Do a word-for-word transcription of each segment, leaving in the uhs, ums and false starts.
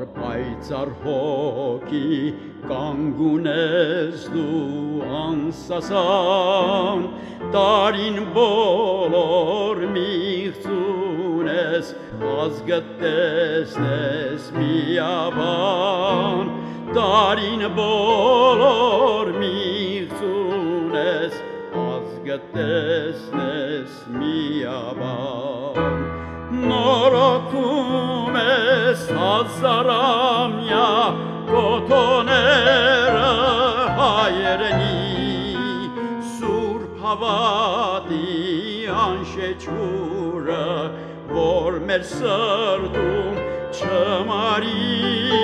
պայծառ հոգի կանգունես դու անսասան, տարին բոլոր միղծունես, ազգդ տեսնես միաբան, տարին բոլոր միղծունես, ազգդ տեսնես միաբան, նորոգում ես հազարամյա կոթոները հայերենի, սուրբ հավատի անշեչուրը, որ մեր սրտում չմարի,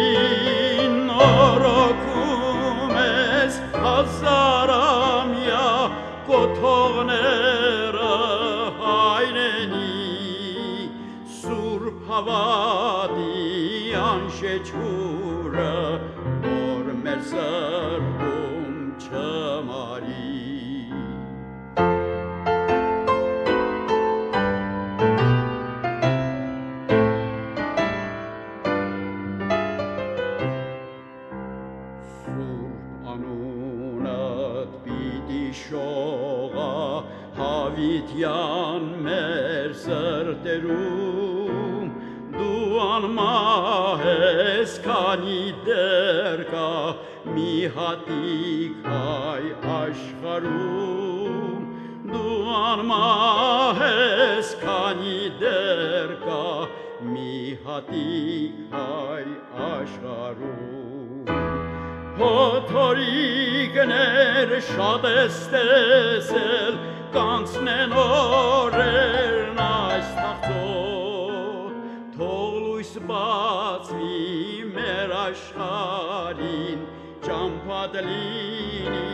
նորոգում ես հազարամյա կոթողները հայրենի, սուրբ հավատի անշեչուրը, որ մեր սրտում չմարի։ Շողա հավիտյան մեր սրտերում, դու անմահ ես, քանի դեռ կա մի հատիկ հայ աշխարհում, դու անմահ ես, քանի դեռ կա մի հատիկ հայ աշխարհում, փոթորիկներ շատ ես տեսել, կանցնեն օրերն այս թաղծոտ, թող լույս բացվի մեր աշխարհին, ճամփադ լինի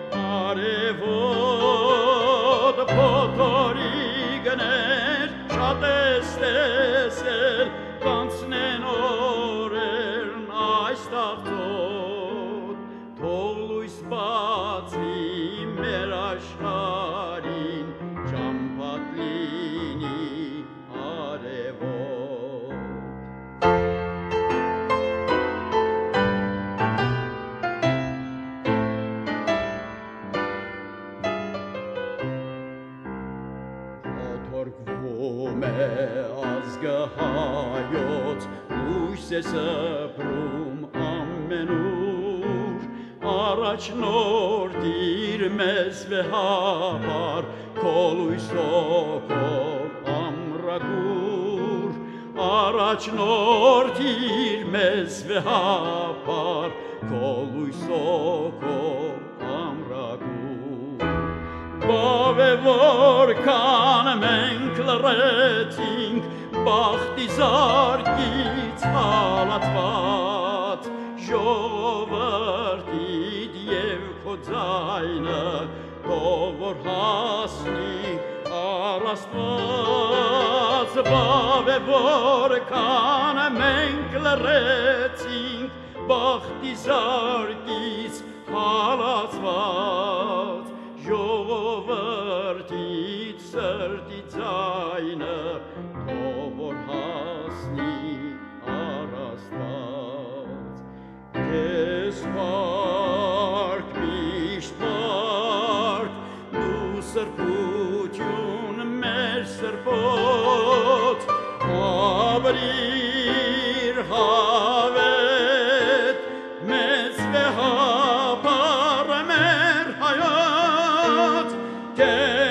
արևոտ, փոթորիկներ շատ ես տեսել, կանցնեն օրերն այս թաղծոտ, թող լույս բացվի մեր աշխարհին, ճամփադ լինի արևոտ։ Փոթորկվում է ազգը հայոց, լույս է սփռում ամենուր, առաջնորդիր մեզ վեհապար, քո լույսով ամրագուր, առաջնորդիր մեզ վեհապար, քո լույսով ամրագուր, բավ է որքան մենք լռեցինք, բախտի զարկից հալածված, ժողովրդիդ և քո ձայնը, թող որ հասնի առ Աստված, բավ է որքան մենք լռեցինք, բախտի զարկից հալածված, ժողովրդիդ սրտի ձայնը, թող որ հասնի առ Աստված, քեզ փառք միշտ փառք, դու սրբություն մեր սրբոց, ապրիր հավետ, մեծ վեհապար մեր հայոց,